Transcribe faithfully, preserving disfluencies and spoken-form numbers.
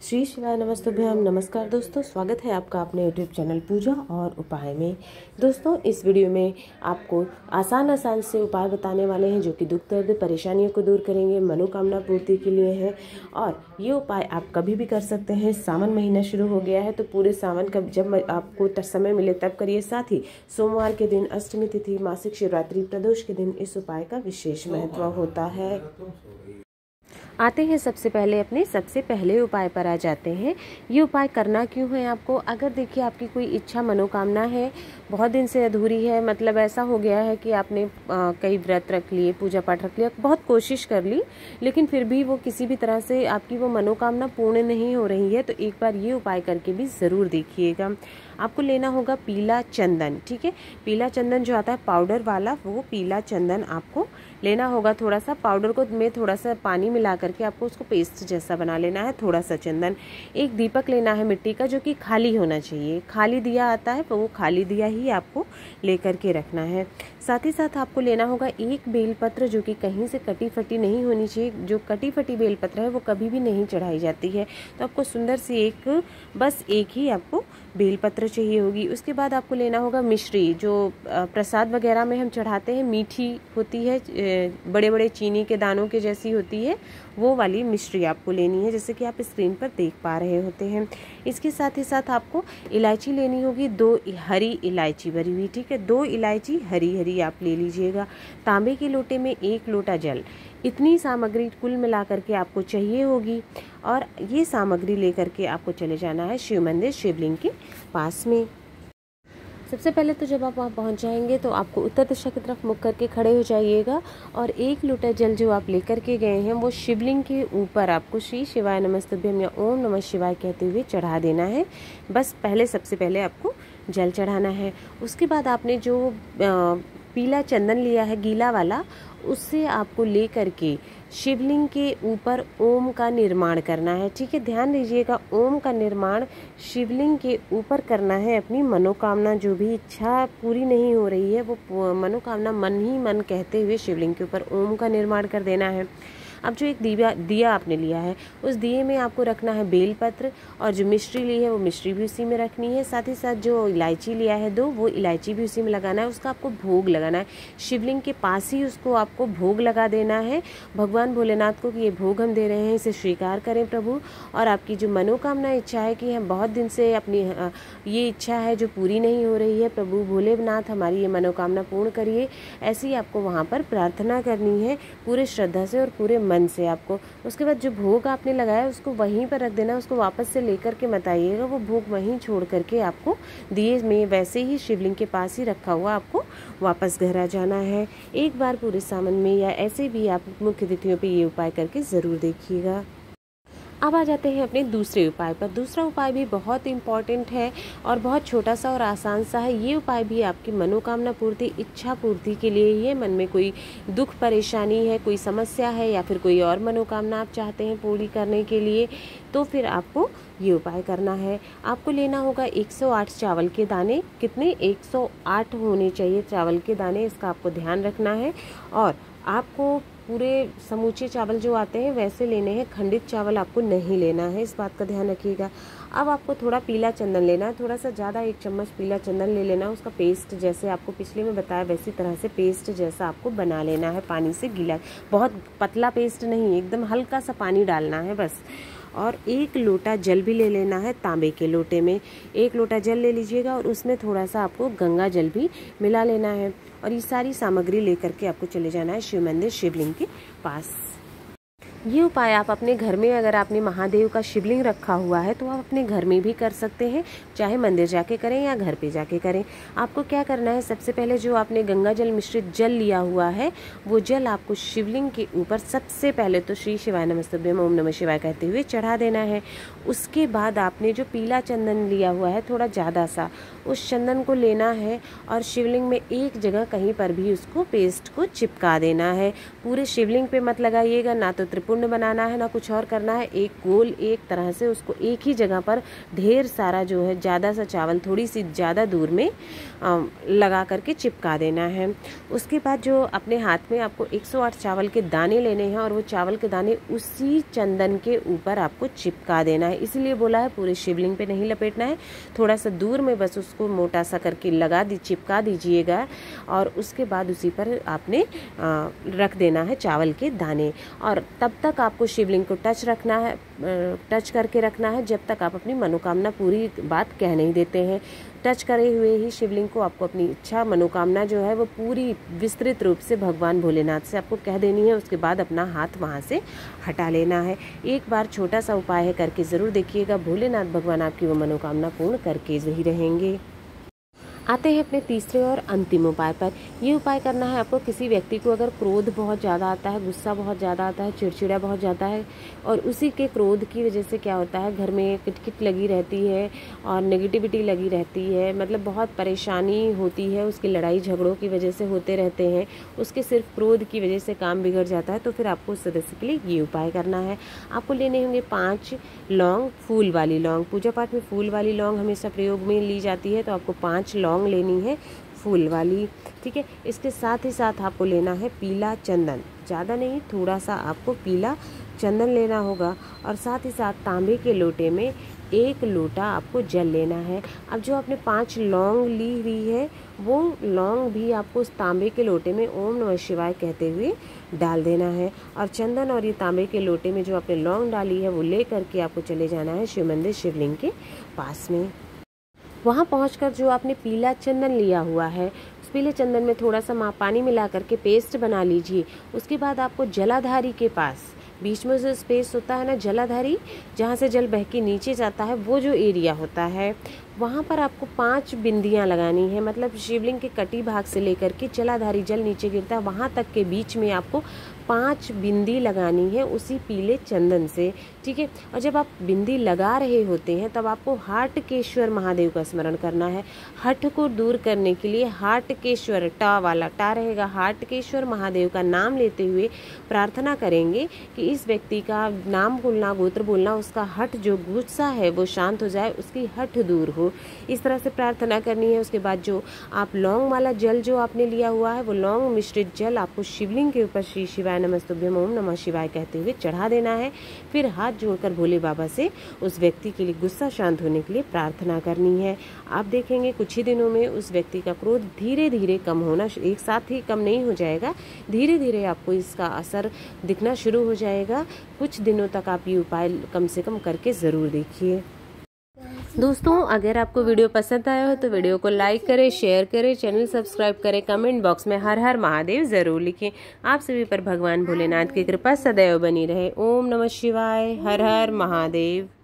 श्री शिवाय नमस्तुभ्यम। नमस्कार दोस्तों, स्वागत है आपका अपने यूट्यूब चैनल पूजा और उपाय में। दोस्तों, इस वीडियो में आपको आसान आसान से उपाय बताने वाले हैं जो कि दुख दर्द परेशानियों को दूर करेंगे, मनोकामना पूर्ति के लिए है। और ये उपाय आप कभी भी कर सकते हैं। सावन महीना शुरू हो गया है तो पूरे सावन का जब आपको समय मिले तब करिए। साथ ही सोमवार के दिन, अष्टमी तिथि, मासिक शिवरात्रि, प्रदोष के दिन इस उपाय का विशेष महत्व होता है। आते हैं सबसे पहले अपने सबसे पहले उपाय पर आ जाते हैं। ये उपाय करना क्यों है आपको? अगर देखिए आपकी कोई इच्छा मनोकामना है, बहुत दिन से अधूरी है, मतलब ऐसा हो गया है कि आपने आ, कई व्रत रख लिए, पूजा पाठ रख लिया, बहुत कोशिश कर ली, लेकिन फिर भी वो किसी भी तरह से आपकी वो मनोकामना पूर्ण नहीं हो रही है, तो एक बार ये उपाय करके भी ज़रूर देखिएगा। आपको लेना होगा पीला चंदन। ठीक है, पीला चंदन जो आता है पाउडर वाला, वो पीला चंदन आपको लेना होगा। थोड़ा सा पाउडर को में थोड़ा सा पानी मिला करके आपको उसको पेस्ट जैसा बना लेना है। थोड़ा सा चंदन, एक दीपक लेना है मिट्टी का जो कि खाली होना चाहिए। खाली दिया आता है तो वो खाली दिया ही आपको लेकर के रखना है। साथ ही साथ आपको लेना होगा एक बेलपत्र जो कि कहीं से कटी फटी नहीं होनी चाहिए। जो कटी फटी बेलपत्र है वो कभी भी नहीं चढ़ाई जाती है, तो आपको सुंदर सी एक, बस एक ही आपको बेलपत्र चाहिए होगी। उसके बाद आपको लेना होगा मिश्री, जो प्रसाद वगैरह में हम चढ़ाते हैं, मीठी होती है, बड़े बड़े चीनी के दानों के जैसी होती है, वो वाली मिश्री आपको लेनी है, जैसे कि आप स्क्रीन पर देख पा रहे होते हैं। इसके साथ ही साथ आपको इलायची लेनी होगी, दो हरी इलायची भरी हुई। ठीक है, दो इलायची हरी हरी आप ले लीजिएगा। तांबे के लोटे में एक लोटा जल, इतनी सामग्री कुल मिला करके आपको चाहिए होगी। और ये सामग्री लेकर के आपको चले जाना है शिव मंदिर, शिवलिंग के पास में। सबसे पहले तो जब आप वहाँ पहुँच जाएंगे तो आपको उत्तर दिशा की तरफ मुख करके खड़े हो जाइएगा और एक लोटा जल जो आप लेकर के गए हैं वो शिवलिंग के ऊपर आपको श्री शिवाय नमस्तुभ्यम या ओम नमः शिवाय कहते हुए चढ़ा देना है। बस पहले सबसे पहले आपको जल चढ़ाना है। उसके बाद आपने जो आ, पीला चंदन लिया है गीला वाला, उससे आपको ले करके शिवलिंग के ऊपर ओम का निर्माण करना है। ठीक है, ध्यान दीजिएगा, ओम का निर्माण शिवलिंग के ऊपर करना है। अपनी मनोकामना, जो भी इच्छा पूरी नहीं हो रही है, वो मनोकामना मन ही मन कहते हुए शिवलिंग के ऊपर ओम का निर्माण कर देना है। अब जो एक दिया दिया आपने लिया है, उस दिए में आपको रखना है बेलपत्र, और जो मिश्री ली है वो मिश्री भी उसी में रखनी है। साथ ही साथ जो इलायची लिया है दो, वो इलायची भी उसी में लगाना है। उसका आपको भोग लगाना है शिवलिंग के पास ही, उसको आपको भोग लगा देना है भगवान भोलेनाथ को कि ये भोग हम दे रहे हैं, इसे स्वीकार करें प्रभु। और आपकी जो मनोकामना इच्छा है कि हम बहुत दिन से अपनी ये इच्छा है जो पूरी नहीं हो रही है, प्रभु भोलेनाथ हमारी ये मनोकामना पूर्ण करिए, ऐसी आपको वहाँ पर प्रार्थना करनी है पूरे श्रद्धा से और पूरे मन से आपको। उसके बाद जो भोग आपने लगाया उसको वहीं पर रख देना, उसको वापस से लेकर के मत आइएगा, वो भोग वहीं छोड़ करके आपको दिए में वैसे ही शिवलिंग के पास ही रखा हुआ आपको वापस घर आ जाना है। एक बार पूरे सावन में या ऐसे भी आप मुख्य तिथियों पे ये उपाय करके ज़रूर देखिएगा। अब आ जाते हैं अपने दूसरे उपाय पर। दूसरा उपाय भी बहुत इम्पॉर्टेंट है और बहुत छोटा सा और आसान सा है। ये उपाय भी आपकी मनोकामना पूर्ति, इच्छा पूर्ति के लिए ही है। मन में कोई दुख परेशानी है, कोई समस्या है, या फिर कोई और मनोकामना आप चाहते हैं पूरी करने के लिए, तो फिर आपको ये उपाय करना है। आपको लेना होगा एक सौ आठ चावल के दाने। कितने? एक सौ आठ होने चाहिए चावल के दाने, इसका आपको ध्यान रखना है। और आपको पूरे समूचे चावल जो आते हैं वैसे लेने हैं, खंडित चावल आपको नहीं लेना है, इस बात का ध्यान रखिएगा। अब आपको थोड़ा पीला चंदन लेना है, थोड़ा सा ज़्यादा, एक चम्मच पीला चंदन ले लेना है। उसका पेस्ट जैसे आपको पिछले में बताया वैसी तरह से पेस्ट जैसा आपको बना लेना है, पानी से गीला, बहुत पतला पेस्ट नहीं, एकदम हल्का सा पानी डालना है बस। और एक लोटा जल भी ले लेना है, तांबे के लोटे में एक लोटा जल ले लीजिएगा और उसमें थोड़ा सा आपको गंगा जल भी मिला लेना है। और ये सारी सामग्री लेकर के आपको चले जाना है शिव मंदिर, शिवलिंग के पास। ये उपाय आप अपने घर में, अगर आपने महादेव का शिवलिंग रखा हुआ है तो आप अपने घर में भी कर सकते हैं, चाहे मंदिर जाके करें या घर पे जाके करें। आपको क्या करना है, सबसे पहले जो आपने गंगा जल मिश्रित जल लिया हुआ है वो जल आपको शिवलिंग के ऊपर सबसे पहले तो श्री शिवाय नमस्तुभ्यम ओम नमः शिवाय कहते हुए चढ़ा देना है। उसके बाद आपने जो पीला चंदन लिया हुआ है थोड़ा ज़्यादा सा, उस चंदन को लेना है और शिवलिंग में एक जगह कहीं पर भी उसको पेस्ट को चिपका देना है। पूरे शिवलिंग पे मत लगाइएगा, ना तो त्रिपुरा पुण्य बनाना है ना कुछ और करना है। एक गोल एक तरह से उसको एक ही जगह पर ढेर सारा जो है ज़्यादा सा चावल थोड़ी सी ज़्यादा दूर में आ, लगा करके चिपका देना है। उसके बाद जो अपने हाथ में आपको एक सौ आठ चावल के दाने लेने हैं और वो चावल के दाने उसी चंदन के ऊपर आपको चिपका देना है। इसीलिए बोला है पूरे शिवलिंग पे नहीं लपेटना है, थोड़ा सा दूर में बस उसको मोटा सा करके लगा दी चिपका दीजिएगा और उसके बाद उसी पर आपने आ, रख देना है चावल के दाने। और तब तक आपको शिवलिंग को टच रखना है, टच करके रखना है जब तक आप अपनी मनोकामना पूरी बात कह नहीं देते हैं। टच करे हुए ही शिवलिंग को आपको अपनी इच्छा मनोकामना जो है वो पूरी विस्तृत रूप से भगवान भोलेनाथ से आपको कह देनी है। उसके बाद अपना हाथ वहाँ से हटा लेना है। एक बार छोटा सा उपाय है, करके ज़रूर देखिएगा, भोलेनाथ भगवान आपकी वो मनोकामना पूर्ण करके ही रहेंगे। आते हैं अपने तीसरे और अंतिम उपाय पर। ये उपाय करना है आपको किसी व्यक्ति को अगर क्रोध बहुत ज़्यादा आता है, गुस्सा बहुत ज़्यादा आता है, चिड़चिड़ा बहुत ज़्यादा है और उसी के क्रोध की वजह से क्या होता है घर में किटकिट लगी रहती है और नेगेटिविटी लगी रहती है, मतलब बहुत परेशानी होती है, उसकी लड़ाई झगड़ों की वजह से होते रहते हैं, उसके सिर्फ क्रोध की वजह से काम बिगड़ जाता है। तो फिर आपको उस सदस्य के लिए ये उपाय करना है। आपको लेने होंगे पाँच लौंग, फूल वाली लौंग। पूजा पाठ में फूल वाली लौंग हमेशा प्रयोग में ली जाती है, तो आपको पाँच लौंग लेनी है फूल वाली, ठीक है। इसके साथ ही साथ आपको लेना है पीला चंदन, ज़्यादा नहीं थोड़ा सा आपको पीला चंदन लेना होगा और साथ ही साथ तांबे के लोटे में एक लोटा आपको जल लेना है। अब जो आपने पांच लौंग ली हुई है वो लौंग भी आपको उस तांबे के लोटे में ओम नमः शिवाय कहते हुए डाल देना है और चंदन और ये तांबे के लोटे में जो आपने लौंग डाली है वो ले करके आपको चले जाना है शिव मंदिर शिवलिंग के पास में। वहाँ पहुंचकर जो आपने पीला चंदन लिया हुआ है उस पीले चंदन में थोड़ा सा पानी मिला करके पेस्ट बना लीजिए। उसके बाद आपको जलाधारी के पास बीच में जो स्पेस होता है ना जलाधारी, जहाँ से जल बह के नीचे जाता है, वो जो एरिया होता है वहाँ पर आपको पांच बिंदियाँ लगानी है। मतलब शिवलिंग के कटी भाग से लेकर के जलाधारी जल नीचे गिरता है वहाँ तक के बीच में आपको पांच बिंदी लगानी है उसी पीले चंदन से, ठीक है। और जब आप बिंदी लगा रहे होते हैं तब आपको हाटकेश्वर महादेव का स्मरण करना है। हठ को दूर करने के लिए हाटकेश्वर, टा वाला टा रहेगा, हाटकेश्वर महादेव का नाम लेते हुए प्रार्थना करेंगे कि इस व्यक्ति का नाम बोलना, गोत्र बोलना, उसका हठ जो गुस्सा है वो शांत हो जाए, उसकी हठ दूर हो, इस तरह से प्रार्थना करनी है। उसके बाद जो आप लौंग वाला जल जो आपने लिया हुआ है वो लौंग मिश्रित जल आपको शिवलिंग के ऊपर श्री शिवाय नमस्तुभ्यम ओम नमः शिवाय कहते हुए चढ़ा देना है। फिर हाथ जोड़कर भोले बाबा से उस व्यक्ति के लिए गुस्सा शांत होने के लिए प्रार्थना करनी है। आप देखेंगे कुछ ही दिनों में उस व्यक्ति का क्रोध धीरे धीरे कम होना, एक साथ ही कम नहीं हो जाएगा, धीरे धीरे आपको इसका असर दिखना शुरू हो जाएगा। कुछ दिनों तक आप ये उपाय कम से कम करके ज़रूर देखिए। दोस्तों अगर आपको वीडियो पसंद आया हो तो वीडियो को लाइक करें, शेयर करें, चैनल सब्सक्राइब करें, कमेंट बॉक्स में हर हर महादेव जरूर लिखें। आप सभी पर भगवान भोलेनाथ की कृपा सदैव बनी रहे। ओम नमः शिवाय, हर हर महादेव।